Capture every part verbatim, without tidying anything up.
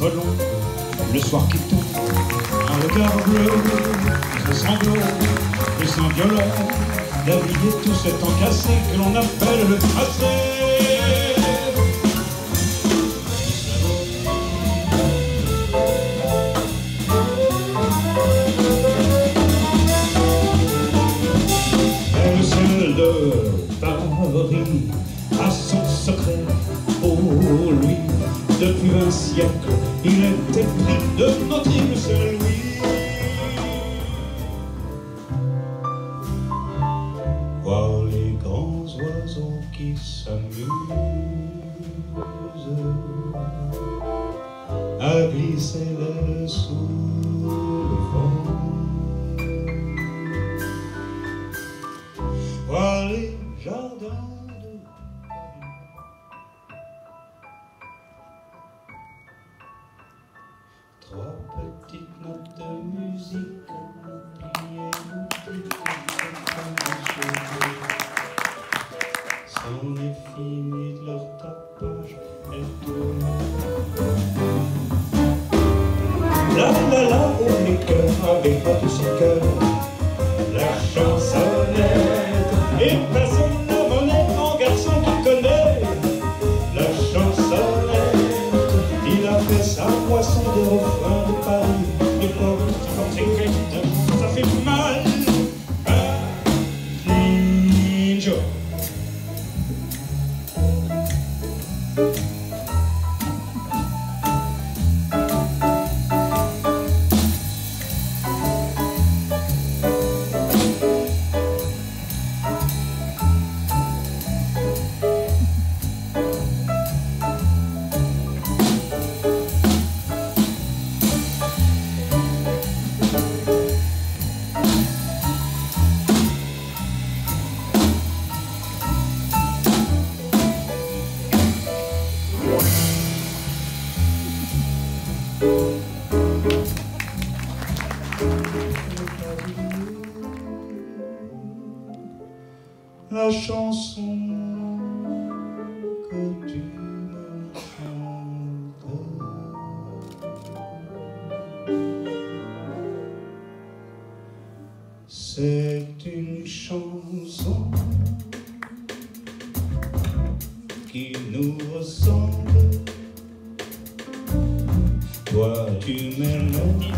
frelon, le soir qui tombe, un regard bleu, un sanglot, le sein violent, la vie et tout ce temps cassé que l'on appelle le tracé. Le ciel de Paris a son secret pour lui. Depuis vingt siècles, il était pris de notre île, c'est lui. Voir les grands oiseaux qui s'amusent à glisser l'aile sous le vent. Voir les jardins de trois petites notes de musique pliées sans les fini de leur tapage, elles tournent. La la la, oh les cœurs, avec pas tout son cœur, la chansonnette, et personne n'a monnaie en garçon qui connaît. La chansonnette, il a fait sa moisson des refrains de Paris, des pauvres qui font ses quêtes, ça fait mal. Ninja. La chanson que tu me chantes, c'est une chanson qui nous ressemble. Toi tu m'aimes,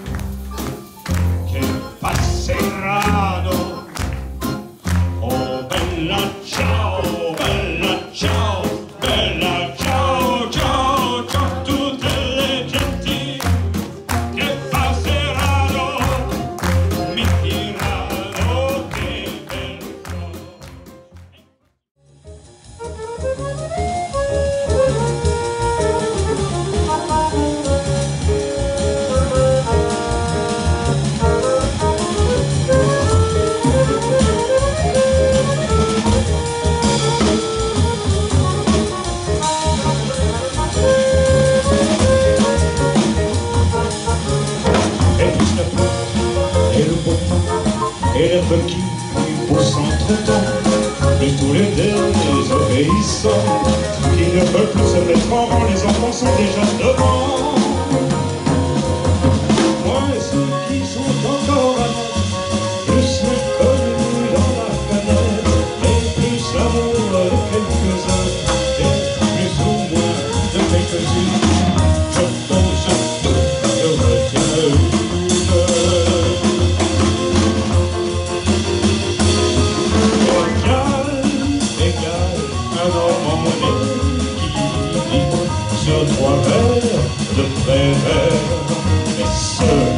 che passerano. Oh bella ciao, bella ciao, bella ciao, ciao, ciao, tutte le genti che passeranno mi diranno che bello. Et l'herbe qui pousse entre-temps, et tous les désobéissants qui ne veulent plus se mettre en rang, les enfants sont déjà devant. Moi et ceux qui sont encore à nous, plus méconnus dans la fenêtre, et plus l'amour de quelques-uns, et plus ou moins de quelques-unes, je pose tout, je retiens une. Sur trois verres de prévert, et ce